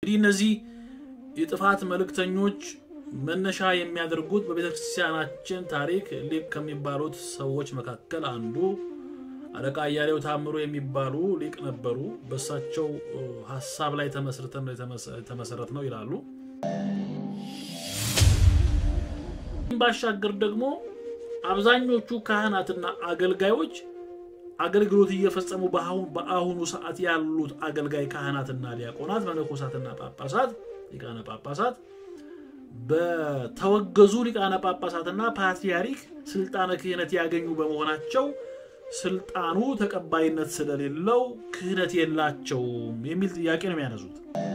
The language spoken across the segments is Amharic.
እነዚህ የጥፋት መልእክተኞች መነሻ የሚያደርጉት በቤተክርስቲያናችን ታሪክ ሊቅ ከሚባሉት ሰዎች መካከል አንዱ አለቃ ያሌው ታምሩ የሚባሉ ሊቅ ነበሩ በሳቸው ሐሳብ ላይ ተመሰረተ ነው ይላሉ ባሻገር ደግሞ አብዛኞቹ ካህናትና አገልጋዮች አገልግሎት እየፈጸሙ በአሁኑ ሰዓት ያሉት አገልጋይ ካህናትና ዲያቆናት መነኮሳትና ጳጳሳት ሊቃነ ጳጳሳት በተወገዙ ሊቃነ ጳጳሳትና ፓትርያርክ ስልጣነ ክህነት ያገኙ በመሆናቸው ስልጣኑ ተቀባይነት ስለሌለው ክህነት የላቸውም የሚል ጥያቄ ነው የሚያነሱት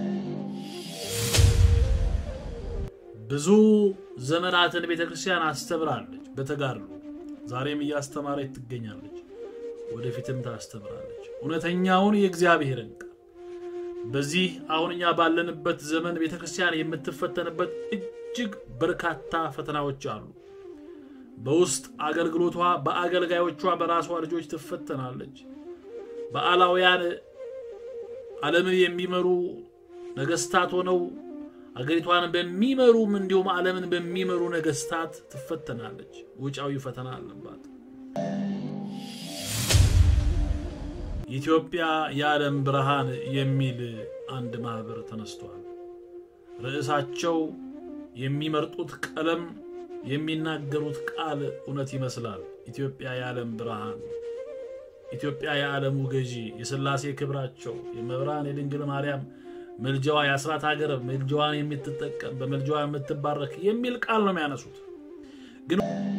ብዙ ዘመናትን ቤተክርስቲያን አስተምራለች በተጋድሎ ዛሬም እያስተማረች ትገኛለች ወደፊትም ታስተምራለች እውነተኛውን የእግዚአብሔርን ቃል በዚህ አሁንኛ ባለንበት ዘመን ቤተክርስቲያን የምትፈተንበት እጅግ በርካታ ፈተናዎች አሉ በውስጥ አገልግሎቷ በአገልጋዮቿ በራሷ ልጆች ትፈተናለች በአላውያን ዓለምን የሚመሩ ነገስታት ሆነው አገሪቷን በሚመሩም እንዲሁም ዓለምን በሚመሩ ነገስታት ትፈተናለች ውጫዊ ፈተና አለባት ኢትዮጵያ የዓለም ብርሃን የሚል አንድ ማህበር ተነስቷል ርዕሳቸው የሚመርጡት ቀለም የሚናገሩት ቃል እውነት ይመስላል ኢትዮጵያ የዓለም ብርሃን ኢትዮጵያ የዓለሙ ገዢ የሥላሴ ክብራቸው የመብራን የድንግል ማርያም መልጃዋ ያስራት ሀገር መልጃዋን የምትጠቀም በመልጃዋ የምትባረክ የሚል ቃል ነው የሚያነሱት ግን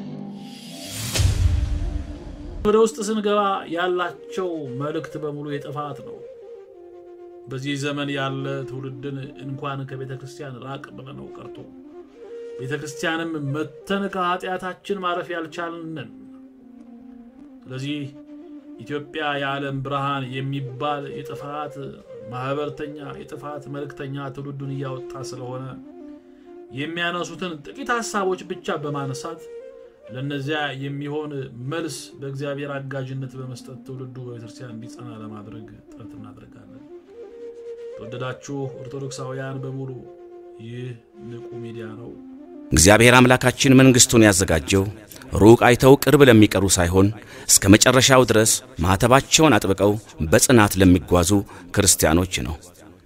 ወደ ውስጥ ስንገባ ያላቸው መልእክት በሙሉ የጥፋት ነው በዚህ ዘመን ያለ ትውልድን እንኳን ከቤተክርስቲያን ራቅ ብለነው ቀርቶ ቤተክርስቲያንም መተን ከኃጢያታችን ማረፍ ያልቻልነን ስለዚህ ኢትዮጵያ የዓለም ብርሃን የሚባል የጥፋት ማህበርተኛ የጥፋት መልእክተኛ ትውልዱን ያወጣ ስለሆነ የሚያነሱትን ጥቂት ሐሳቦች ብቻ በማነሳት ለነዚያ የሚሆን መልስ በእግዚአብሔር አጋዥነት በመስጠት ትውልዱ በቤተክርስቲያን እንዲጸና ለማድረግ ጥረት እናደርጋለን ተወደዳችሁ ኦርቶዶክሳውያን በሙሉ ይህ ንቁ ሚዲያ ነው እግዚአብሔር አምላካችን መንግስቱን ያዘጋጀው ሩቅ አይተው ቅርብ ለሚቀሩ ሳይሆን እስከ መጨረሻው ድረስ ማህተባቸውን አጥብቀው በጽናት ለሚጓዙ ክርስቲያኖች ነው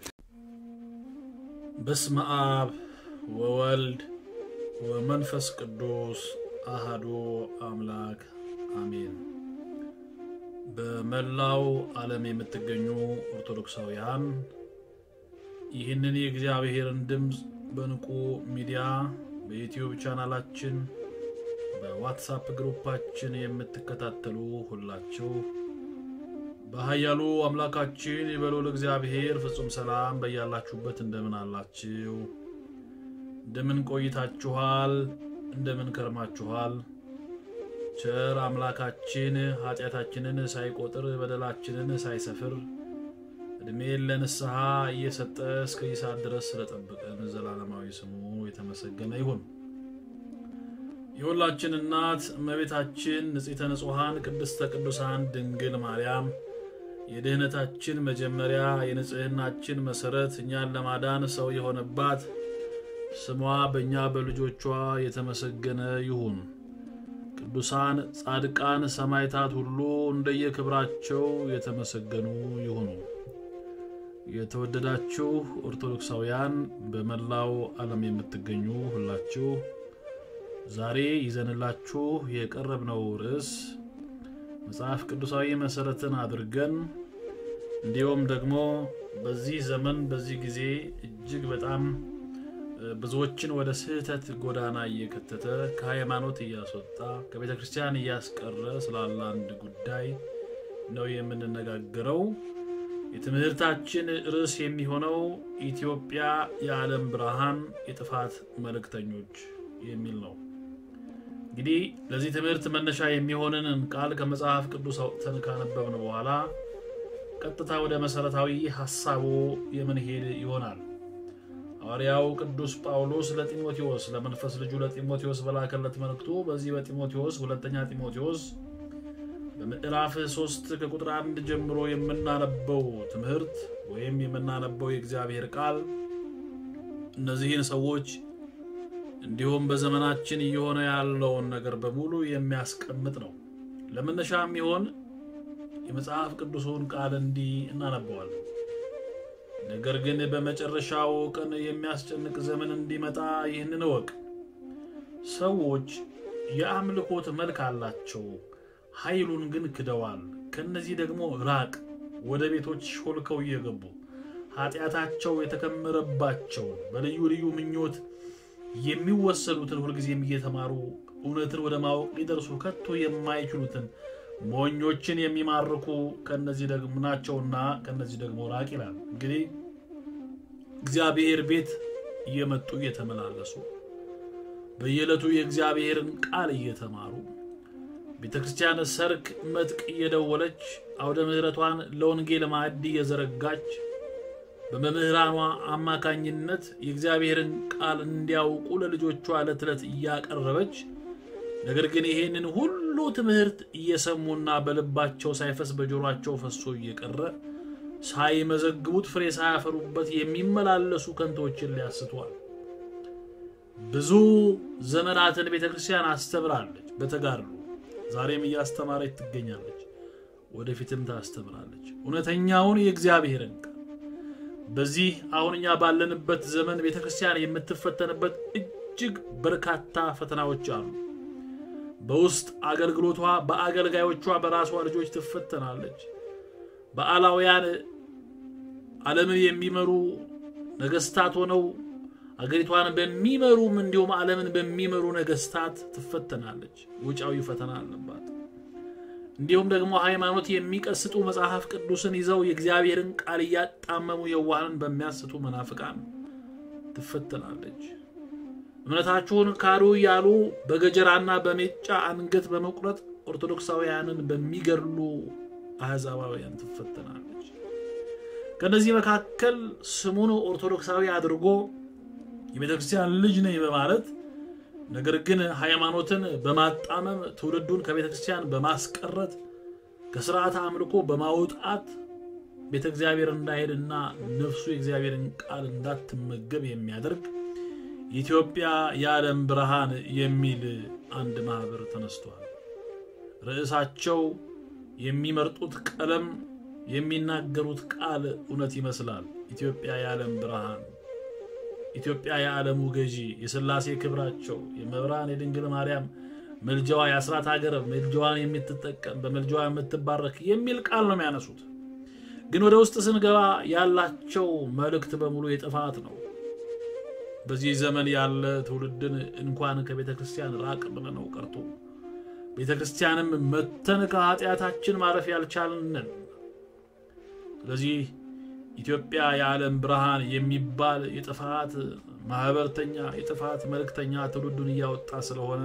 በስመ አብ ወወልድ ወመንፈስ ቅዱስ አሐዱ አምላክ አሜን በመላው ዓለም የምትገኙ ኦርቶዶክሳውያን ይህንን የእግዚአብሔርን ድምጽ በንቁ ሚዲያ በዩቲዩብ ቻናላችን በዋትሳፕ ግሩፓችን የምትከታተሉ ሁላችሁ በኃያሉ አምላካችን ይበሉ ለእግዚአብሔር ፍጹም ሰላም በእያላችሁበት እንደምን አላችሁ እንደምን ቆይታችኋል እንደምን ከርማችኋል ቸር አምላካችን ኃጢያታችንን ሳይቆጥር በደላችንን ሳይሰፍር እድሜ ለንስሐ እየሰጠ እስከ ይሳት ድረስ ስለጠበቀን ዘላለማዊ ስሙ የተመሰገነ ይሁን የሁላችን እናት እመቤታችን ንጽሕተ ንጹሃን ቅድስተ ቅዱሳን ድንግል ማርያም የድህነታችን መጀመሪያ የንጽህናችን መሰረት እኛን ለማዳን ሰው የሆነባት ስሟ በእኛ በልጆቿ የተመሰገነ ይሁን ቅዱሳን ጻድቃን ሰማዕታት ሁሉ እንደየክብራቸው የተመሰገኑ ይሁኑ የተወደዳችሁ ኦርቶዶክሳውያን በመላው ዓለም የምትገኙ ሁላችሁ ዛሬ ይዘንላችሁ የቀረብነው ርዕስ መጽሐፍ ቅዱሳዊ መሰረትን አድርገን እንዲሁም ደግሞ በዚህ ዘመን በዚህ ጊዜ እጅግ በጣም ብዙዎችን ወደ ስህተት ጎዳና እየከተተ ከሃይማኖት እያስወጣ ከቤተክርስቲያን እያስቀረ ስላለ አንድ ጉዳይ ነው የምንነጋገረው የትምህርታችን ርዕስ የሚሆነው ኢትዮጵያ የዓለም ብርሃን የጥፋት መልእክተኞች የሚል ነው እንግዲህ ለዚህ ትምህርት መነሻ የሚሆነን ቃል ከመጽሐፍ ቅዱስ አውጥተን ካነበብን በኋላ ቀጥታ ወደ መሰረታዊ ሐሳቡ የምንሄድ ይሆናል ሐዋርያው ቅዱስ ጳውሎስ ለጢሞቴዎስ ለመንፈስ ልጁ ለጢሞቴዎስ በላከለት መልእክቱ በዚህ በጢሞቴዎስ ሁለተኛ ጢሞቴዎስ በምዕራፍ 3 ከቁጥር 1 ጀምሮ የምናነበው ትምህርት ወይም የምናነበው የእግዚአብሔር ቃል እነዚህን ሰዎች እንዲሁም በዘመናችን እየሆነ ያለውን ነገር በሙሉ የሚያስቀምጥ ነው ለመነሻም ይሆን የመጽሐፍ ቅዱስን ቃል እንዲ እናነባዋለን ነገር ግን በመጨረሻው ቀን የሚያስጨንቅ ዘመን እንዲመጣ ይህንን ወቅ ሰዎች የአምልኮት መልክ አላቸው ኃይሉን ግን ክደዋል ከነዚህ ደግሞ ራቅ ወደ ቤቶች ሾልከው እየገቡ ኃጢያታቸው የተከመረባቸው በልዩ ልዩ ምኞት የሚወሰዱትን ሁሉ ጊዜ እየተማሩ እውነትን ወደ ማወቅ ሊደርሱ ከቶ የማይችሉትን ሞኞችን የሚማርኩ ከነዚህ ደግሞ ናቸውና ከነዚህ ደግሞ ራቅ ይላል እንግዲህ እግዚአብሔር ቤት እየመጡ እየተመላለሱ በየለቱ የእግዚአብሔርን ቃል እየተማሩ ቤተክርስቲያን ሰርክ መጥቅ እየደወለች አውደ ምህረቷን ለወንጌል ማዕድ እየዘረጋች በመምህራኗ አማካኝነት የእግዚአብሔርን ቃል እንዲያውቁ ለልጆቿ ለትለት እያቀረበች ነገር ግን ይሄንን ሁሉ ትምህርት እየሰሙና በልባቸው ሳይፈስ በጆሮአቸው ፈሶ እየቀረ ሳይመዘግቡት ፍሬ ሳያፈሩበት የሚመላለሱ ከንቶችን ሊያስተዋል ብዙ ዘመናትን ቤተክርስቲያን አስተምራለች በተጋሩ ዛሬም እያስተማረች ትገኛለች ወደፊትም ታስተምራለች እውነተኛውን የእግዚአብሔርን በዚህ አሁንኛ ባለንበት ዘመን ቤተክርስቲያን የምትፈተንበት እጅግ በርካታ ፈተናዎች አሉ በውስጥ አገልግሎቷ በአገልጋዮቿ በራሷ ልጆች ትፈተናለች በአላውያን ዓለምን የሚመሩ ነገስታት ሆነው አገሪቷን በሚመሩም እንዲሁም ዓለምን በሚመሩ ነገስታት ትፈተናለች ውጫዊ ፈተና አለባት እንዲሁም ደግሞ ሃይማኖት የሚቀስጡ መጽሐፍ ቅዱስን ይዘው የእግዚአብሔርን ቃል ያጣመሙ የዋሃንን በሚያስቱ መናፍቃን ትፈተናለች እምነታቸውን ካሩ ያሉ በገጀራና በሜጫ አንገት በመቁረጥ ኦርቶዶክሳውያንን በሚገርሉ አህዛባውያን ትፈተናለች ከነዚህ መካከል ስሙን ኦርቶዶክሳዊ አድርጎ የቤተክርስቲያን ልጅ ነኝ በማለት ነገር ግን ሃይማኖትን በማጣመም ትውልዱን ከቤተክርስቲያን በማስቀረት ከሥርዓተ አምልኮ በማውጣት ቤተክርስቲያን እንዳይሄድና ነፍሱ የእግዚአብሔርን ቃል እንዳትመገብ የሚያደርግ የኢትዮጵያ የዓለም ብርሃን የሚል አንድ ማህበር ተነስቷል ርዕሳቸው የሚመርጡት ቀለም የሚናገሩት ቃል እውነት ይመስላል ኢትዮጵያ የዓለም ብርሃን ኢትዮጵያ የዓለሙ ገዢ የሥላሴ ክብራቸው የመብራን የድንግል ማርያም መልጃዋ ያስራት ሀገር መልጃዋን የምትጠቀም በመልጃዋ የምትባረክ የሚል ቃል ነው የሚያነሱት ግን ወደ ውስጥ ስንገባ ያላቸው መልእክት በሙሉ የጥፋት ነው በዚህ ዘመን ያለ ትውልድን እንኳን ከቤተክርስቲያን ራቅ ብለነው ቀርቶ ቤተክርስቲያንም መተን ከኃጢያታችን ማረፍ ያልቻልነን ስለዚህ ኢትዮጵያ የዓለም ብርሃን የሚባል የጥፋት ማህበርተኛ የጥፋት መልእክተኛ ትውልዱን ያወጣ ስለሆነ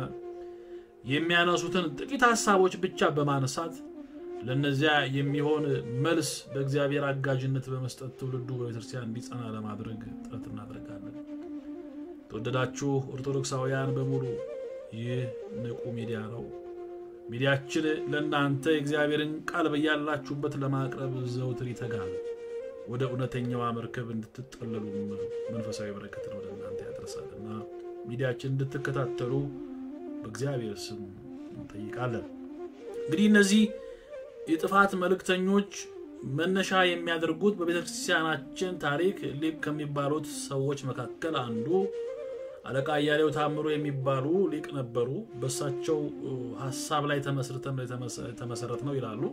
የሚያነሱትን ጥቂት ሐሳቦች ብቻ በማነሳት ለነዚያ የሚሆን መልስ በእግዚአብሔር አጋዥነት በመስጠት ትውልዱ በቤተክርስቲያን እንዲጸና ለማድረግ ጥረት እናደርጋለን ተወደዳችሁ ኦርቶዶክሳውያን በሙሉ ይህ ንቁ ሚዲያ ነው ሚዲያችን ለእናንተ እግዚአብሔርን ቃል በያላችሁበት ለማቅረብ ዘውትር ይተጋል ወደ እውነተኛው መርከብ እንድትጠለሉ መንፈሳዊ በረከት ወደ እናንተ ያደርሳልና ሚዲያችን እንድትከታተሉ በእግዚአብሔር ስም እንጠይቃለን እንግዲህ እነዚህ የጥፋት መልእክተኞች መነሻ የሚያደርጉት በቤተክርስቲያናችን ታሪክ ሊቅ ከሚባሉት ሰዎች መካከል አንዱ አለቃ ያለው ታምሩ የሚባሉ ሊቅ ነበሩ በሳቸው ሐሳብ ላይ ተመሰረተ ነው ይላሉ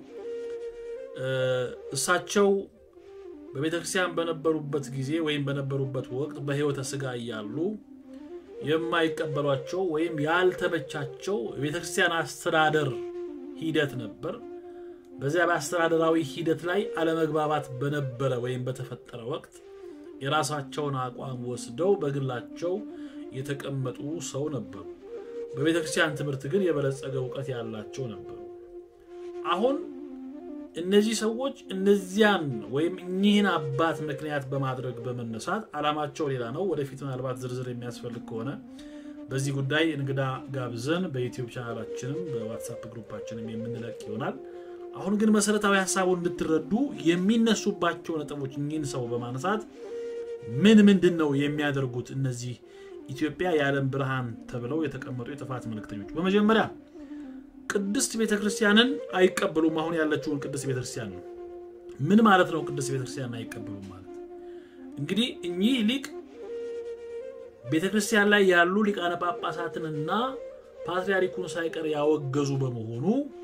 እሳቸው በቤተክርስቲያን በነበሩበት ጊዜ ወይም በነበሩበት ወቅት በህይወተ ስጋ ያያሉ የማይቀበሏቸው ወይም ያልተመቻቸው ቤተክርስቲያን አስተዳደር ሂደት ነበር በዚያ በአስተዳደራዊ ሂደት ላይ አለመግባባት በነበረ ወይም በተፈጠረ ወቅት የራሳቸውን አቋም ወስደው በግላቸው የተቀመጡ ሰው ነበሩ በቤተክርስቲያን ትምህርት ግን የበለጸገ ዕውቀት ያላቸው ነበሩ አሁን እነዚህ ሰዎች እነዚያን ወይም እኚህን አባት ምክንያት በማድረግ በመነሳት አላማቸው ሌላ ነው ወደፊት ምናልባት ዝርዝር የሚያስፈልግ ከሆነ በዚህ ጉዳይ እንግዳ ጋብዘን በዩቲዩብ ቻናላችንም በዋትሳፕ ግሩፓችንም የምንለቅ ይሆናል አሁን ግን መሰረታዊ ሐሳቡን እንድትረዱ የሚነሱባቸው ነጥቦች እኚህን ሰው በማንሳት ምንድነው የሚያደርጉት እነዚህ ኢትዮጵያ የዓለም ብርሃን ተብለው የተቀመጡ የጥፋት መልእክተኞች? በመጀመሪያ ቅድስት ቤተክርስቲያንን አይቀበሉም። አሁን ያለችውን ቅድስት ቤተክርስቲያን ነው። ምን ማለት ነው ቅድስት ቤተክርስቲያንን አይቀበሉም ማለት? እንግዲህ እኚህ ሊቅ ቤተክርስቲያን ላይ ያሉ ሊቃነ ጳጳሳትንና ፓትርያርኩን ሳይቀር ያወገዙ በመሆኑ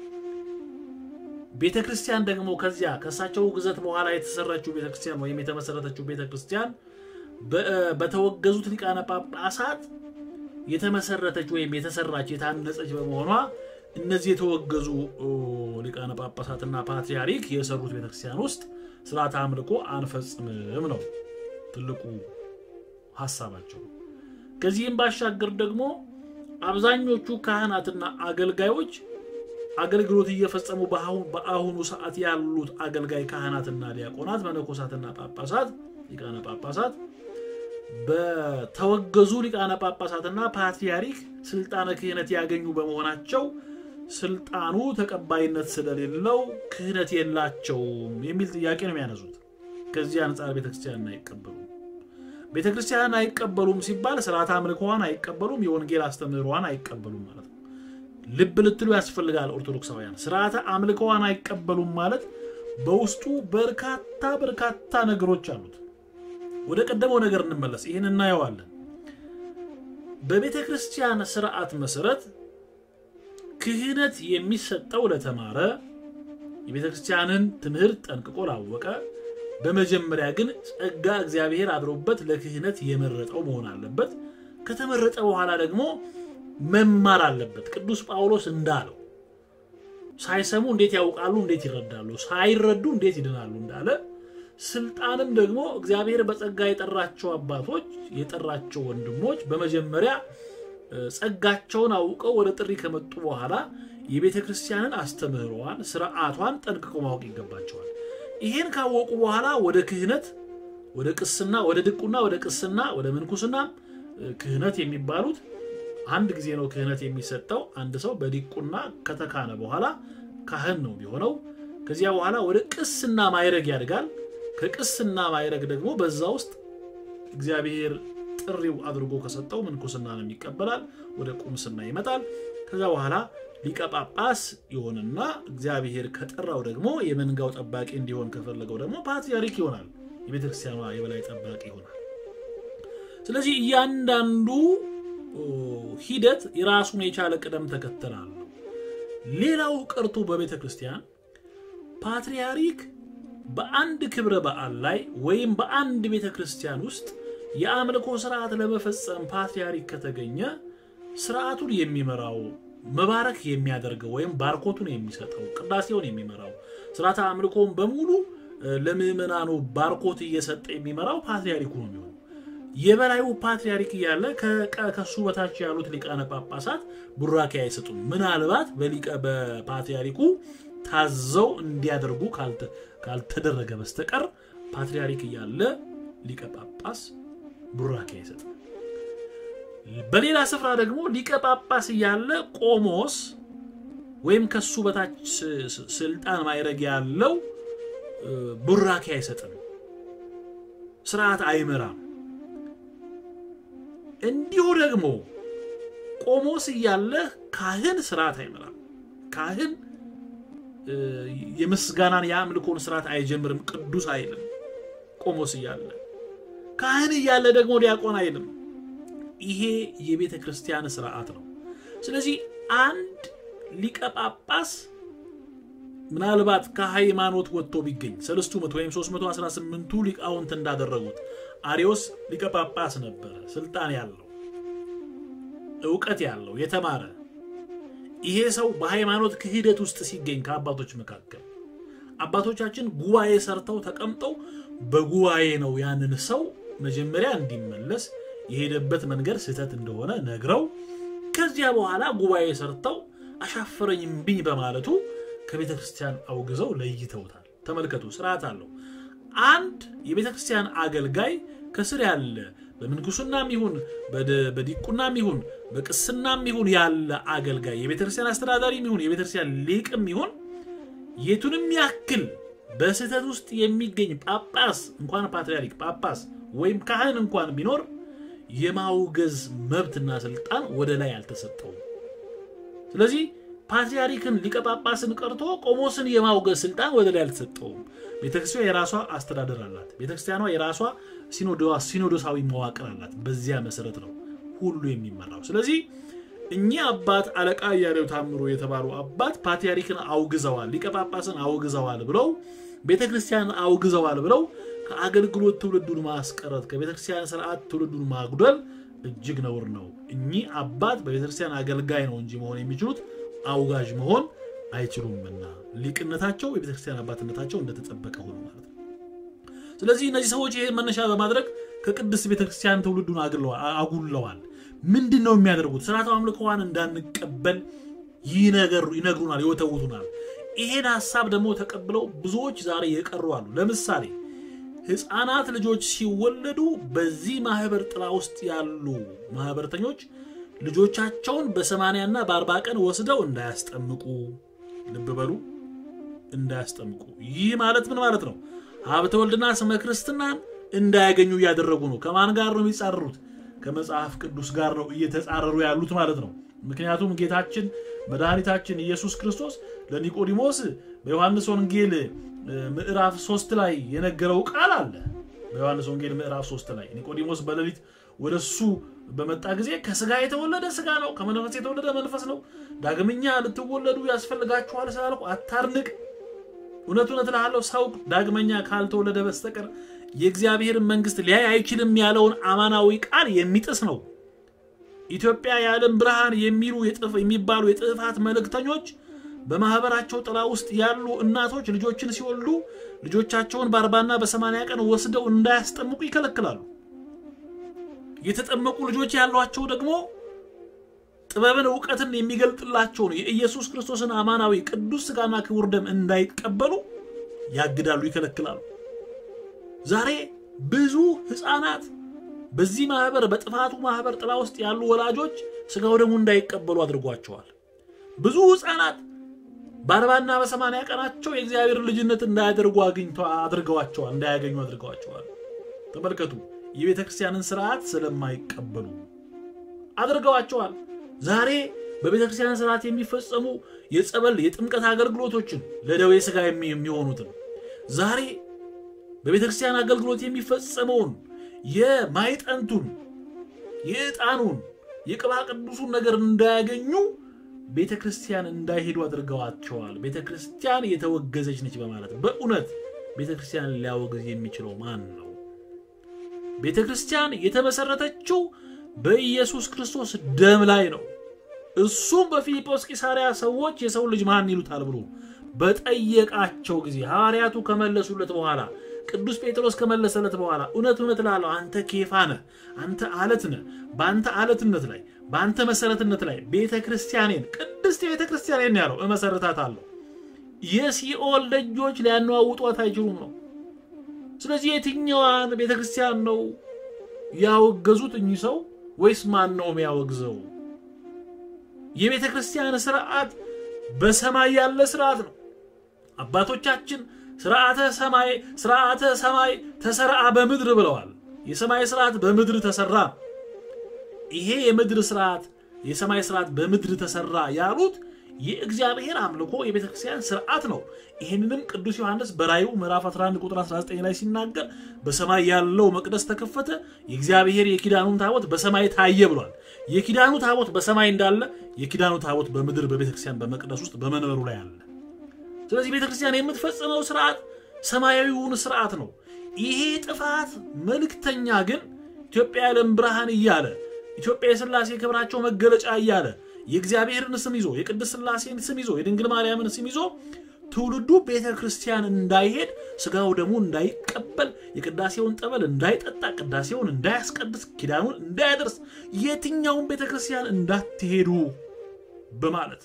ቤተክርስቲያን ደግሞ ከዚያ ከሳቸው ግዘት በኋላ የተሰራችው ቤተክርስቲያን ወይም የተመሰረተችው ቤተክርስቲያን በተወገዙት ሊቃነ ጳጳሳት የተመሰረተች ወይም የተሰራች የታነጸች በመሆኗ እነዚህ የተወገዙ ሊቃነ ጳጳሳትና ፓትርያርክ የሰሩት ቤተክርስቲያን ውስጥ ሥርዓተ አምልኮ አንፈጽምም ነው ትልቁ ሐሳባቸው። ከዚህም ባሻገር ደግሞ አብዛኞቹ ካህናትና አገልጋዮች አገልግሎት እየፈጸሙ በአሁኑ ሰዓት ያሉት አገልጋይ ካህናትና ዲያቆናት መነኮሳትና ጳጳሳት ሊቃነ ጳጳሳት በተወገዙ ሊቃነ ጳጳሳትና ፓትርያርክ ስልጣነ ክህነት ያገኙ በመሆናቸው ስልጣኑ ተቀባይነት ስለሌለው ክህነት የላቸውም የሚል ጥያቄ ነው የሚያነሱት። ከዚህ አንፃር ቤተክርስቲያንን አይቀበሉም። ቤተክርስቲያንን አይቀበሉም ሲባል ሥርዓተ አምልኮዋን አይቀበሉም፣ የወንጌል አስተምህሮዋን አይቀበሉም ማለት ነው። ልብ ልትሉ ያስፈልጋል ኦርቶዶክሳውያን። ሥርዓተ አምልኮዋን አይቀበሉም ማለት በውስጡ በርካታ ነገሮች አሉት። ወደ ቀደመው ነገር እንመለስ። ይሄን እናየዋለን። በቤተክርስቲያን ሥርዓት መሰረት ክህነት የሚሰጠው ለተማረ የቤተክርስቲያንን ትምህርት ጠንቅቆ ላወቀ በመጀመሪያ ግን ጸጋ እግዚአብሔር አድሮበት ለክህነት የመረጠው መሆን አለበት። ከተመረጠ በኋላ ደግሞ መማር አለበት። ቅዱስ ጳውሎስ እንዳለው ሳይሰሙ እንዴት ያውቃሉ እንዴት ይረዳሉ ሳይረዱ እንዴት ይድናሉ እንዳለ ስልጣንም ደግሞ እግዚአብሔር በጸጋ የጠራቸው አባቶች የጠራቸው ወንድሞች በመጀመሪያ ጸጋቸውን አውቀው ወደ ጥሪ ከመጡ በኋላ የቤተክርስቲያንን አስተምህሮዋን ሥርዓቷን ጠንቅቀው ማወቅ ይገባቸዋል። ይሄን ካወቁ በኋላ ወደ ክህነት ወደ ቅስና ወደ ድቁና ወደ ቅስና ወደ ምንኩስና ክህነት የሚባሉት አንድ ጊዜ ነው ክህነት የሚሰጠው። አንድ ሰው በዲቁና ከተካነ በኋላ ካህን ነው የሚሆነው። ከዚያ በኋላ ወደ ቅስና ማይረግ ያድጋል። ከቅስና ማይረግ ደግሞ በዛ ውስጥ እግዚአብሔር ጥሪው አድርጎ ከሰጠው ምንኩስናን የሚቀበላል። ወደ ቁምስና ይመጣል። ከዛ በኋላ ሊቀ ጳጳስ ይሆንና እግዚአብሔር ከጠራው ደግሞ የመንጋው ጠባቂ እንዲሆን ከፈለገው ደግሞ ፓትርያርክ ይሆናል። የቤተክርስቲያኗ የበላይ ጠባቂ ይሆናል። ስለዚህ እያንዳንዱ ሂደት የራሱን የቻለ ቅደም ተከተል አለው። ሌላው ቀርቶ በቤተክርስቲያን ፓትርያርክ በአንድ ክብረ በዓል ላይ ወይም በአንድ ቤተክርስቲያን ውስጥ የአምልኮ ሥርዓት ለመፈጸም ፓትርያርክ ከተገኘ ሥርዓቱን የሚመራው መባረክ የሚያደርገው ወይም ባርኮቱን የሚሰጠው ቅዳሴውን የሚመራው ሥርዓተ አምልኮውን በሙሉ ለምእመናኑ ባርኮት እየሰጠ የሚመራው ፓትርያርኩ ነው የሚሆነው። የበላዩ ፓትርያርክ ያለ ከሱ በታች ያሉት ሊቃነ ጳጳሳት ቡራኬ አይሰጡም። ምናልባት በፓትርያርኩ ታዘው እንዲያደርጉ ካልተደረገ በስተቀር ፓትርያርክ ያለ ሊቀ ጳጳስ ቡራኬ አይሰጥም። በሌላ ስፍራ ደግሞ ሊቀ ጳጳስ ያለ ቆሞስ ወይም ከሱ በታች ስልጣን ማይረግ ያለው ቡራኬ አይሰጥም፣ ሥርዓት አይመራም። እንዲሁ ደግሞ ቆሞስ ያለ ካህን ሥርዓት አይመራም። ካህን የምስጋናን የአምልኮን ሥርዓት አይጀምርም፣ ቅዱስ አይልም። ቆሞስ ያለ ካህን ያለ ደግሞ ዲያቆን አይልም። ይሄ የቤተክርስቲያን ሥርዓት ነው። ስለዚህ አንድ ሊቀ ጳጳስ ምናልባት ከሃይማኖት ወጥቶ ቢገኝ 300 ወይም 318ቱ ሊቃውንት እንዳደረጉት አሪዮስ ሊቀ ጳጳስ ነበር፣ ስልጣን ያለው ዕውቀት ያለው የተማረ። ይሄ ሰው በሃይማኖት ክህደት ውስጥ ሲገኝ ከአባቶች መካከል አባቶቻችን ጉባኤ ሰርተው ተቀምጠው በጉባኤ ነው ያንን ሰው መጀመሪያ እንዲመለስ የሄደበት መንገድ ስህተት እንደሆነ ነግረው ከዚያ በኋላ ጉባኤ ሰርተው አሻፈረኝም ቢኝ በማለቱ ከቤተክርስቲያን አውግዘው ለይተውታል። ተመልከቱ፣ ሥርዓት አለው። አንድ የቤተክርስቲያን አገልጋይ ከስር ያለ በምንኩስናም ይሁን በዲቁናም ይሁን በቅስናም ይሁን ያለ አገልጋይ የቤተክርስቲያን አስተዳዳሪም ይሁን የቤተክርስቲያን ሊቅም ይሁን የቱንም ያክል በስህተት ውስጥ የሚገኝ ጳጳስ እንኳን ፓትርያርክ ጳጳስ ወይም ካህን እንኳን ቢኖር የማውገዝ መብትና ስልጣን ወደ ላይ አልተሰጠው ስለዚህ ፓትርያርክን ሊቀጳጳስን ቀርቶ ቆሞስን የማውገዝ ስልጣን ወደ ላይ አልተሰጠው ቤተክርስቲያኗ የራሷ አስተዳደር አላት ቤተክርስቲያኗ የራሷ ሲኖዶሳዊ መዋቅር አላት በዚያ መሰረት ነው ሁሉ የሚመራው ስለዚህ እኛ አባት አለቃ ያለው ታምሩ የተባሉ አባት ፓትርያርክን አውግዘዋል ሊቀጳጳስን አውግዘዋል ብለው ቤተክርስቲያን አውግዘዋል ብለው ከአገልግሎት ትውልዱን ማስቀረት ከቤተክርስቲያን ሥርዓት ትውልዱን ማጉደል እጅግ ነውር ነው እኚ አባት በቤተክርስቲያን አገልጋይ ነው እንጂ መሆን የሚችሉት አውጋጅ መሆን አይችሉምና ሊቅነታቸው የቤተክርስቲያን አባትነታቸው እንደተጠበቀ ሆኖ ማለት ነው ስለዚህ እነዚህ ሰዎች ይሄ መነሻ በማድረግ ከቅድስት ቤተክርስቲያን ትውልዱን አጉለዋል ምንድነው የሚያደርጉት ሥርዓተ አምልኮዋን እንዳንቀበል ይነግሩናል ይወተውቱናል ይሄን ሐሳብ ደግሞ ተቀብለው ብዙዎች ዛሬ የቀሩ አሉ ለምሳሌ ህፃናት ልጆች ሲወለዱ በዚህ ማህበር ጥላ ውስጥ ያሉ ማህበርተኞች ልጆቻቸውን በ80 እና በ40 ቀን ወስደው እንዳያስጠምቁ ልብ በሉ እንዳያስጠምቁ ይህ ማለት ምን ማለት ነው ሀብተ ወልድና ስመ ክርስትናን እንዳያገኙ ያደረጉ ነው ከማን ጋር ነው የሚጻረሩት ከመጽሐፍ ቅዱስ ጋር ነው እየተጻረሩ ያሉት ማለት ነው ምክንያቱም ጌታችን መድኃኒታችን ኢየሱስ ክርስቶስ ለኒቆዲሞስ በዮሐንስ ወንጌል ምዕራፍ 3 ላይ የነገረው ቃል አለ በዮሐንስ ወንጌል ምዕራፍ 3 ላይ ኒቆዲሞስ በሌሊት ወደሱ በመጣ ጊዜ ከስጋ የተወለደ ስጋ ነው ከመንፈስ የተወለደ መንፈስ ነው ዳግመኛ ልትወለዱ ያስፈልጋችኋል ስላልኩ አታርንቅ እውነት እልሃለሁ ሰው ዳግመኛ ካልተወለደ በስተቀር የእግዚአብሔር መንግስት ሊያይ አይችልም ያለውን አማናዊ ቃል የሚጥስ ነው ኢትዮጵያ የዓለም ብርሃን የሚባሉ የጥፋት መልእክተኞች በማህበራቸው ጥላ ውስጥ ያሉ እናቶች ልጆችን ሲወልዱ ልጆቻቸውን በ40 እና በ80 ቀን ወስደው እንዳያስጠምቁ ይከለክላሉ የተጠመቁ ልጆች ያሏቸው ደግሞ ጥበብን ዕውቀትን የሚገልጥላቸው ነው የኢየሱስ ክርስቶስን አማናዊ ቅዱስ ሥጋና ክቡር ደም እንዳይቀበሉ ያግዳሉ ይከለክላሉ ዛሬ ብዙ ህፃናት በዚህ ማህበር በጥፋቱ ማህበር ጥላ ውስጥ ያሉ ወላጆች ሥጋው ደሙ እንዳይቀበሉ አድርጓቸዋል ብዙ ህፃናት በ40 እና በ80 ቀናቸው የእግዚአብሔር ልጅነት እንዳያደርጉ አድርገዋቸዋል እንዳያገኙ አድርገዋቸዋል ተመልከቱ የቤተክርስቲያንን ሥርዓት ስለማይቀበሉ አድርገዋቸዋል ዛሬ በቤተክርስቲያን ሥርዓት የሚፈጸሙ የጸበል የጥምቀት አገልግሎቶችን ለደዌ ሥጋ የሚሆኑትን ዛሬ በቤተክርስቲያን አገልግሎት የሚፈጸመውን የማይጠንቱን የዕጣኑን የቅባ ቅዱሱን ነገር እንዳያገኙ ቤተክርስቲያን እንዳይሄዱ አድርገዋቸዋል ቤተክርስቲያን የተወገዘች ነች በማለት በእውነት ቤተክርስቲያን ሊያወግዝ የሚችለው ማን ነው ቤተክርስቲያን የተመሰረተችው በኢየሱስ ክርስቶስ ደም ላይ ነው እሱ በፊልጶስ ቂሳሪያ ሰዎች የሰው ልጅ ማን ይሉታል ብሎ በጠየቃቸው ጊዜ ሐዋርያቱ ከመለሱለት በኋላ ቅዱስ ጴጥሮስ ከመለሰለት በኋላ እውነት እላለሁ አንተ ኬፋ ነህ አንተ አለት ነህ ባንተ አለትነት ላይ ባንተ መሰረትነት ላይ ቤተክርስቲያኔን ቅድስት ቤተክርስቲያኔን ያለው እመሰረታታለሁ የሲኦል ደጆች ሊያነዋውጧት አይችሉም ነው ስለዚህ የትኛዋን ቤተክርስቲያን ነው ያወገዙት እኚህ ሰው ወይስ ማን ነው የሚያወግዘው የቤተክርስቲያን ሥርዓት በሰማይ ያለ ሥርዓት ነው አባቶቻችን ሥርዓተ ሰማይ ተሰራ በምድር ብለዋል የሰማይ ሥርዓት በምድር ተሰራ ይሄ የምድር ሥርዓት የሰማይ ሥርዓት በምድር ተሰራ ያሉት የእግዚአብሔር አምልኮ የቤተክርስቲያን ሥርዓት ነው ይሄንንም ቅዱስ ዮሐንስ በራእዩ ምዕራፍ 11 ቁጥር 19 ላይ ሲናገር በሰማይ ያለው መቅደስ ተከፈተ የእግዚአብሔር የኪዳኑን ታቦት በሰማይ ታየ ብሏል የኪዳኑ ታቦት በሰማይ እንዳለ የኪዳኑ ታቦት በምድር በቤተክርስቲያን በመቅደስ ውስጥ በመንበሩ ላይ አለ ስለዚህ ቤተክርስቲያን የምትፈጽመው ሥርዓት ሰማያዊውን ሥርዓት ነው ይሄ ጥፋት መልእክተኛ ግን ኢትዮጵያ የዓለም ብርሃን ይያለ ኢትዮጵያ የሥላሴ ክብራቸው መገለጫ ይያለ የእግዚአብሔርን ስም ይዞ የቅድስት ሥላሴን ስም ይዞ የድንግል ማርያምን ስም ይዞ ትውልዱ ቤተክርስቲያን እንዳይሄድ ሥጋው ደሙ እንዳይቀበል የቅዳሴውን ጠበል እንዳይጠጣ ቅዳሴውን እንዳያስቀድስ ኪዳኑን እንዳያደርስ የትኛውን ቤተክርስቲያን እንዳትሄዱ በማለት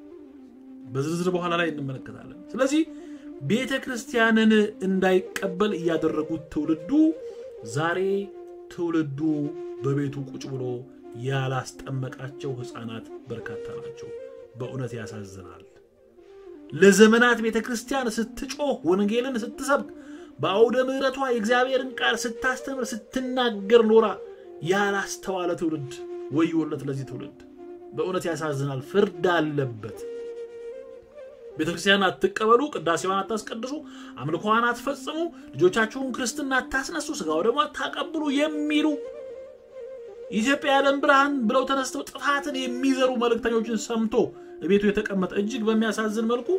በዝርዝር በኋላ ላይ እንመለከታለን ስለዚህ ቤተክርስቲያንን እንዳይቀበል ያደረጉት ትውልዱ ዛሬ ትውልዱ በቤቱ ቁጭ ብሎ ያላስጠመቃቸው ህፃናት በርካታ ናቸው በእውነት ያሳዝናል ለዘመናት ቤተክርስቲያን ስትጮህ ወንጌልን ስትሰብክ በአውደ ምህረቷ የእግዚአብሔርን ቃል ስታስተምር ስትናገር ኖራ ያላስተዋለ ትውልድ ወዮለት ለዚህ ትውልድ በእውነት ያሳዝናል ፍርድ አለበት ቤተክርስቲያን አትቀበሉ ቅዳሴዋን አታስቀድሱ አምልኮዋን አትፈጽሙ ልጆቻችሁን ክርስትና አታስነሱ ስጋው ደግሞ አታቀብሉ የሚሉ ኢትዮጵያ የዓለም ብርሃን ብለው ተነስተው ጥፋትን የሚዘሩ መልእክተኞችን ሰምቶ ቤቱ የተቀመጠ እጅግ በሚያሳዝን መልኩ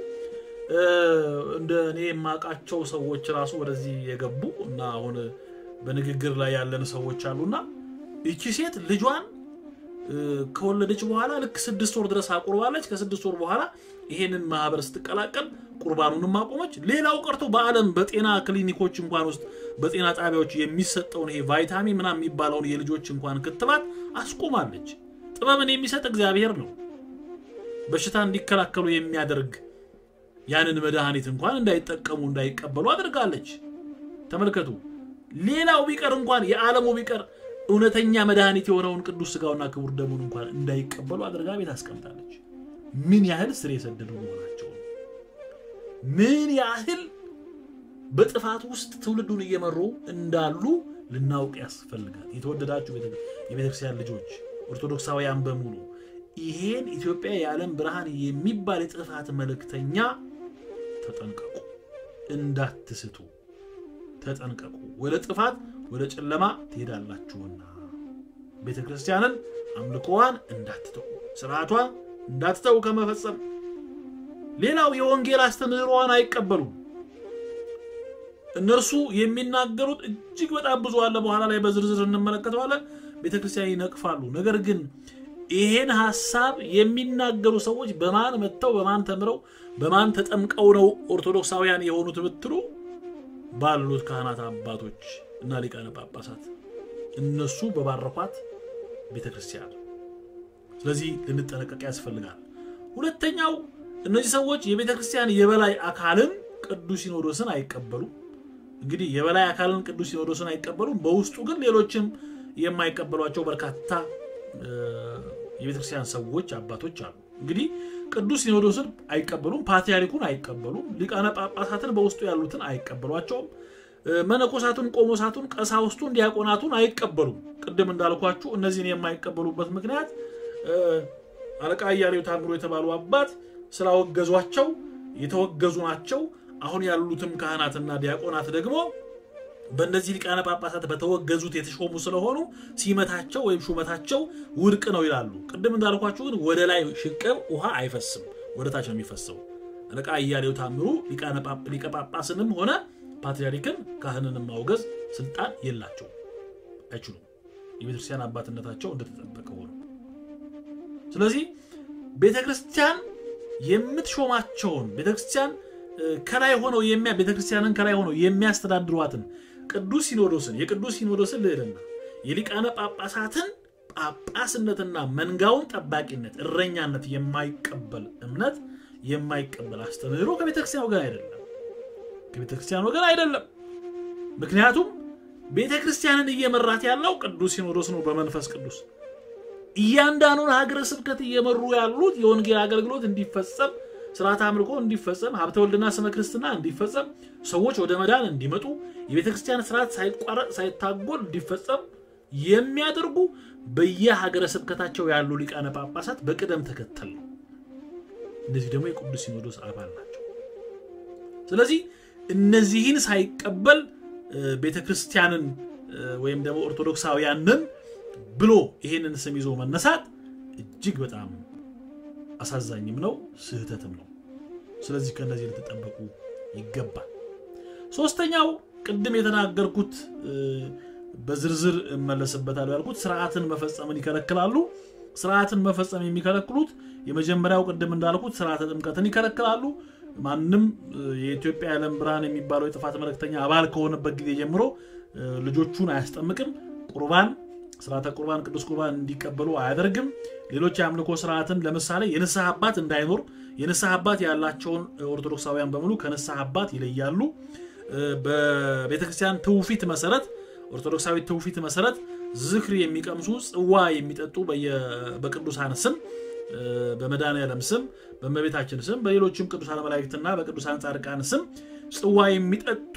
እንደኔ ማቃቸው ሰዎች ራሱ ወደዚህ የገቡ እና አሁን በንግግር ላይ ያለን ሰዎች አሉና እቺ ሴት ልጇን ከወለደች በኋላ ልክ 6 ወር ድረስ አቁርባለች ከ6 ወር በኋላ ይሄንን ማህበር ስትቀላቀል ቁርባኑን ማቆመች ሌላው ቀርቶ በዓለም በጤና ክሊኒኮች እንኳን ውስጥ በጤና ጣቢያዎች የሚሰጠውን ይሄ ቫይታሚን ምናም የሚባለው የልጆች እንኳን ክትባት አስቆማለች ጥበብን የሚሰጥ እግዚአብሔር ነው በሽታ እንዲከላከሉ የሚያደርግ ያንን መድኃኒት እንኳን እንዳይጠቀሙ እንዳይቀበሉ አድርጋለች ተመልከቱ ሌላው ቢቀር እንኳን የዓለሙ ቢቀር እውነተኛ መድኃኒት የሆነውን ቅዱስ ስጋውና ክቡር ደሙን እንኳን እንዳይቀበሉ አድርጋ ቤት አስቀምጣለች ምን ያህል ስር የሰደዱ ናቸው ምን ያህል በጥፋት ውስጥ ትውልዱን እየመሩ እንዳሉ ልናውቅ ያስፈልጋል የተወደዳችሁ የቤተክርስቲያን ልጆች ኦርቶዶክሳውያን በሙሉ ይሄን ኢትዮጵያ የዓለም ብርሃን የሚባል የጥፋት መልእክተኛ ተጠንቀቁ እንዳትስቱ ተጠንቀቁ ወደ ጥፋት ወደ ጨለማ ትሄዳላችሁና ቤተክርስቲያንን አምልኮዋን እንዳትተው ስርዓቷን እንዳትተው ከመፈጸም ሌላው የወንጌል አስተምህሮዋን አይቀበሉ እነርሱ የሚናገሩት እጅግ በጣም ብዙ አለ በኋላ ላይ በዝርዝር እንመለከተዋለን ቤተክርስቲያን ይነቅፋሉ ነገር ግን ይሄን ሐሳብ የሚናገሩ ሰዎች በማን መተው በማን ተምረው በማን ተጠምቀው ነው ኦርቶዶክሳውያን የሆኑት ብትሉ ባሉት ካህናት አባቶች እና ሊቃነ ጳጳሳት እነሱ በባረኳት ቤተክርስቲያን ስለዚህ ልንጠነቀቅ ያስፈልጋል ሁለተኛው እነዚህ ሰዎች የቤተክርስቲያን የበላይ አካልን ቅዱስ ሲኖዶስን አይቀበሉ እንግዲህ የበላይ አካልን ቅዱስ ሲኖዶስን አይቀበሉ በውስጡ ግን ሌሎችም የማይቀበሏቸው በርካታ የቤተክርስቲያን ሰዎች አባቶች አሉ እንግዲህ ቅዱስ ሲኖዶስን አይቀበሉም ፓትርያርኩን አይቀበሉም ሊቃነ ጳጳሳትን በውስጡ ያሉትን አይቀበሏቸው መነኮሳቱን ቆሞሳቱን ቀሳውስቱን ዲያቆናቱን አይቀበሉም ቅድም እንዳልኳችሁ እነዚህን የማይቀበሉበት ምክንያት አለቃ ያለው ታምሮ የተባሉ አባት ስላወገዟቸው የተወገዙ ናቸው አሁን ያሉትም ካህናትና ዲያቆናት ደግሞ በእነዚህ ሊቃነ ጳጳሳት በተወገዙት የተሾሙ ስለሆኑ ሲመታቸው ወይም ሹመታቸው ውድቅ ነው ይላሉ ቅድም እንዳልኳችሁ ግን ወደ ላይ ሽቅብ ውሃ አይፈስም ወደ ታች ነው የሚፈሰው አለቃ ያለው ታምሩ ሊቀ ጳጳስንም ሆነ ፓትርያርክን ካህንንም ማውገዝ ስልጣን የላቸው አይችሉም የቤተክርስቲያን አባትነታቸው እንደተጠበቀ ሆኖ ስለዚህ ቤተክርስቲያን የምትሾማቸውን ቤተክርስቲያን ከላይ ሆነው ቤተክርስቲያንን ከላይ ሆነው የሚያስተዳድሯትን ቅዱስ ሲኖዶስን የቅዱስ ሲኖዶስን ልዕልና የሊቃነ ጳጳሳትን ጳጳስነትና መንጋውን ጠባቂነት እረኛነት የማይቀበል እምነት የማይቀበል አስተምህሮ ከቤተክርስቲያን ወገን አይደለም ምክንያቱም ቤተክርስቲያንን እየመራት ያለው ቅዱስ ሲኖዶስ ነው በመንፈስ ቅዱስ እያንዳንዱን ሀገረ ስብከት እየመሩ ያሉት የወንጌል አገልግሎት እንዲፈጸም ስርዓተ አምልኮ እንዲፈጸም ሀብተ ወልድና ስመ ክርስትና እንዲፈጸም ሰዎች ወደ መዳን እንዲመጡ የቤተክርስቲያን ስርዓት ሳይቋረጥ ሳይታጎል እንዲፈጸም የሚያደርጉ በየሀገረ ስብከታቸው ያሉ ሊቃነ ጳጳሳት በቅደም ተከተል ነው እነዚህ ደግሞ የቅዱስ ሲኖዶስ አባል ናቸው ስለዚህ እነዚህን ሳይቀበል ቤተክርስቲያንን ወይም ደግሞ ኦርቶዶክሳውያንን ብሎ ይሄንን ስም ይዞ መነሳት እጅግ በጣም አሳዛኝም ነው ስህተትም ነው ስለዚህ ከነዚህ ልትጠበቁ ይገባል ሶስተኛው ቅድም የተናገርኩት በዝርዝር መለስበታል ያልኩት ስርዓትን መፈጸምን ይከለክላሉ ስርዓትን መፈጸም የሚከለክሉት የመጀመሪያው ቅድም እንዳልኩት ስርዓተ ጥምቀትን ይከለክላሉ ማንንም የኢትዮጵያ የዓለም ብርሃን የሚባለው የጥፋት መልእክተኛ አባል ከሆነበት ጊዜ ጀምሮ ልጆቹን አያስጠምቅም ቁርባን ስርዓተ ቁርባን ቅዱስ ቁርባን እንዲቀበሉ አያደርግም ሌሎች የአምልኮ ስርዓትን ለምሳሌ የንስሐ አባት እንዳይኖር የንስሐ አባት ያላቸውን ኦርቶዶክሳውያን በሙሉ ከንስሐ አባት ይለያሉ በቤተክርስቲያን ትውፊት መሰረት ኦርቶዶክሳዊ ትውፊት መሰረት ዝክር የሚቀምሱ ጽዋ የሚጠጡ በቅዱሳን ስም በመድኃኔዓለም ስም በመቤታችን ስም በሌሎችም ቅዱሳን መላእክትና በቅዱሳን ጻድቃን ስም ጽዋ የሚጠጡ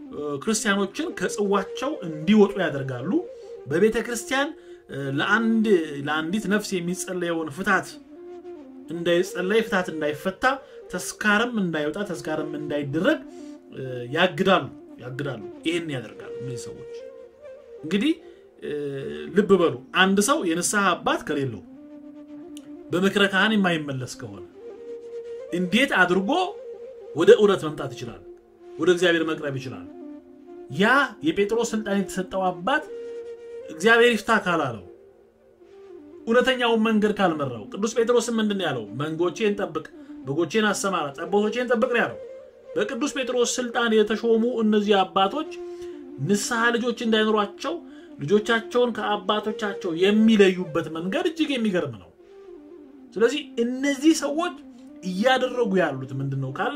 ክርስቲያኖችን ከጽዋቸው እንዲወጡ ያደርጋሉ በቤተ ክርስቲያን ለአንዲት ነፍስ የሚጸለየውን ፍታት እንዳይጸለይ ፍታት እንዳይፈታ ተስካረም እንዳይወጣ ተስካረም እንዳይደረግ ያግዳሉ ይሄን ያደርጋሉ እነዚህ ሰዎች እንግዲህ ልብ በሉ አንድ ሰው የንስሐ አባት ከሌለው በመክረ ካህን የማይመለስ ከሆነ እንዴት አድርጎ ወደ እውነት መምጣት ይችላል ወደ እግዚአብሔር መቅረብ ይችላል ያ የጴጥሮስ ስልጣን የተሰጠው አባት እግዚአብሔር ይፍታ ካላለው እውነተኛው መንገድ ካልመራው ቅዱስ ጴጥሮስ ምንድነው ያለው መንጎቼን ጠብቅ በጎቼን አሰማራ ጠቦቶቼን ጠብቅ ነው ያለው በቅዱስ ጴጥሮስ ስልጣን የተሾሙ እነዚህ አባቶች ንስሐ ልጆች እንዳይኖራቸው ልጆቻቸውን ከአባቶቻቸው የሚለዩበት መንገድ እጅግ የሚገርም ነው ስለዚህ እነዚህ ሰዎች እያደረጉ ያሉት ምንድነው ካል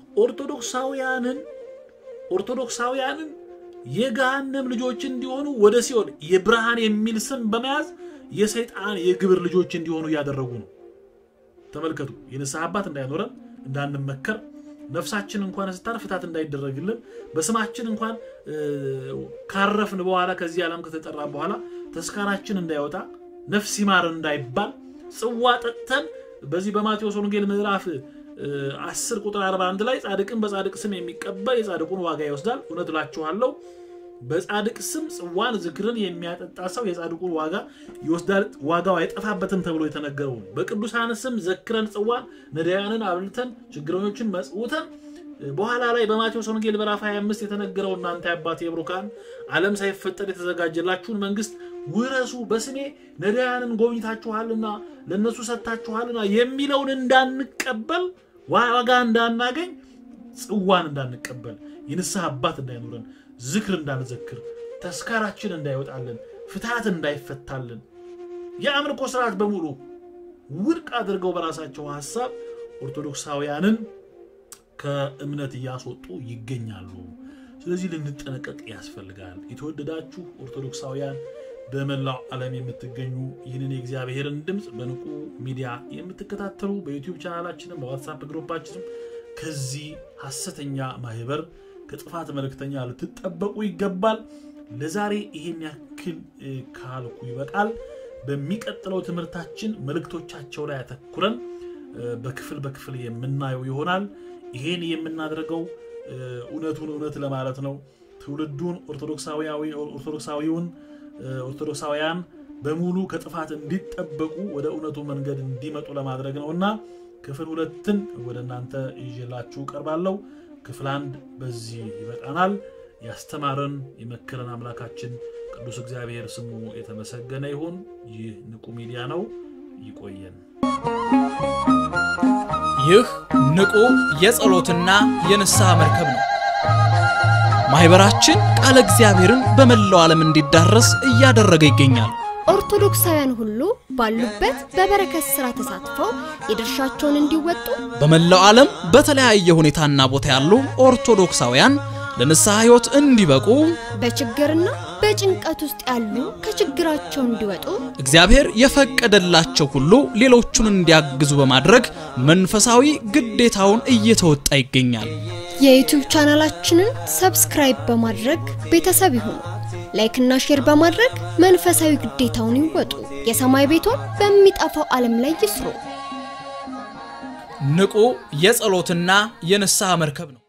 ኦርቶዶክሳውያንን የገሃነም ልጆች እንዲሆኑ ወደ ሲኦል የብርሃን የሚል ስም በመያዝ የሰይጣን የግብር ልጆች እንዲሆኑ ያደረጉ ነው ተመልከቱ የንስሐ አባት እንዳይኖረን እንዳንመከር ነፍሳችን እንኳን ስታርፍታት እንዳይደረግልን በስማችን እንኳን ካረፍን በኋላ ከዚህ ዓለም ከተጠራ በኋላ ተስካራችን እንዳይወጣ ነፍስ ይማር እንዳይባል ጽዋ ጠጥተን በዚህ በማቴዎስ ወንጌል ምዕራፍ 10 ቁጥር 41 ላይ ጻድቅን በጻድቅ ስም የሚቀበል የጻድቁን ዋጋ ይወስዳል እውነት እላችኋለሁ በጻድቅ ስም ጽዋን ዝክርን የሚያጠጣ ሰው የጻድቁን ዋጋ ይወስዳል ዋጋው አይጠፋበትም ተብሎ የተነገረው በቅዱሳን ስም ዘክረን ጽዋን ነዳያንን አብልተን ችግረኞችን መጽውተን በኋላ ላይ በማቴዎስ ወንጌል ምዕራፍ 25 የተነገረው እናንተ አባቴ ብሩካን ዓለም ሳይፈጠር የተዘጋጀላችሁን መንግስት ውረሱ በስሜ ነዳያንን ጎብኝታችኋልና ለነሱ ሰጣችኋልና የሚለውን እንዳንቀበል ዋጋ እንዳናገኝ ጽዋን እንዳንቀበል የንስሐ አባት እንዳይኖረን ዝክር እንዳንዘክር ተስካራችን እንዳይወጣልን ፍታት እንዳይፈታልን የአምልኮ ሥርዓት በሙሉ ውድቅ አድርገው በራሳቸው ሐሳብ ኦርቶዶክሳውያንን ከእምነት ያስወጡ ይገኛሉ ስለዚህ ልንጠነቀቅ ያስፈልጋል የተወደዳችሁ ኦርቶዶክሳውያን በመላው ዓለም የምትገኙ ይህንን የእግዚአብሔርን ድምጽ በንቁ ሚዲያ የምትከታተሉ በዩቲዩብ ቻናላችንም በዋትሳፕ ግሩፓችንም ከዚህ ሐሰተኛ ማህበር ከጥፋት መልእክተኛ ልትጠበቁ ይገባል ለዛሬ ይሄን ያክል ካልኩ ይበቃል በሚቀጥለው ትምህርታችን መልእክቶቻቸው ላይ አተኩረን በክፍል የምናየው ይሆናል ይሄን የምናደርገው እውነት ለማለት ነው ትውልዱን ኦርቶዶክሳውያን በሙሉ ከጥፋት እንዲጠበቁ ወደ እውነቱ መንገድ እንዲመጡ ለማድረግ ነውና ክፍል 2ን ወደናንተ ይዤላችሁ ቀርባለሁ ክፍል 1 በዚህ ይበቃናል ያስተማረን የመከረን አምላካችን ቅዱስ እግዚአብሔር ስሙ የተመሰገነ ይሁን ይህ ንቁ ሚዲያ ነው ይቆየን ይህ ንቁ የፀሎትና የንስሐ መርከብ ነው ማህበራችን ቃል እግዚአብሔርን በመላው ዓለም እንዲዳረስ እያደረገ ይገኛል ኦርቶዶክሳውያን ሁሉ ባሉበት በበረከት ሥራ ተሳትፈው የድርሻቸውን እንዲወጡ በመላው ዓለም በተለያየ ሁኔታና ቦታ ያሉ ኦርቶዶክሳውያን ለንስሐ ሕይወት እንዲበቁ በችግርና በጭንቀት ውስጥ ያሉ ከችግራቸው እንዲወጡ እግዚአብሔር የፈቀደላቸው ሁሉ ሌሎቹን እንዲያግዙ በማድረግ መንፈሳዊ ግዴታውን እየተወጣ ይገኛል የዩቲዩብ ቻናላችንን ሰብስክራይብ በማድረግ ቤተሰብ ይሁኑ ላይክ እና ሼር በማድረግ መንፈሳዊ ግዴታውን ይወጡ የሰማይ ቤቱን በሚጣፋው ዓለም ላይ ይስሩ ንቁ የፀሎትና የንስሐ መርከብ ነው